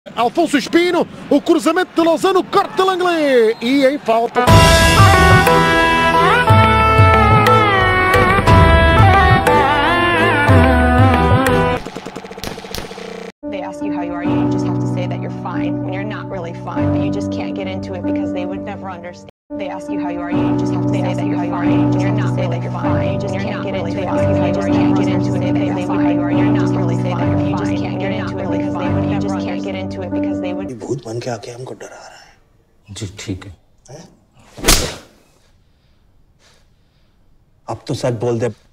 Alfonso Espino, o cruzamento de Lozano, corte de Langley e em falta. They ask you how you are, you just have to say that you're fine when you're not really fine, but you just can't get into it because they would never understand. They ask you how you are, you just have to say that you're fine when you're not really fine, you just can't get into it because they just can't get into it. They ask you how you are, you're not really fine, you just can't get into it because they would never just get into it because they would. भूत बन के आके हमको डरा रहा है। जी ठीक है। अब तो सच बोल दे।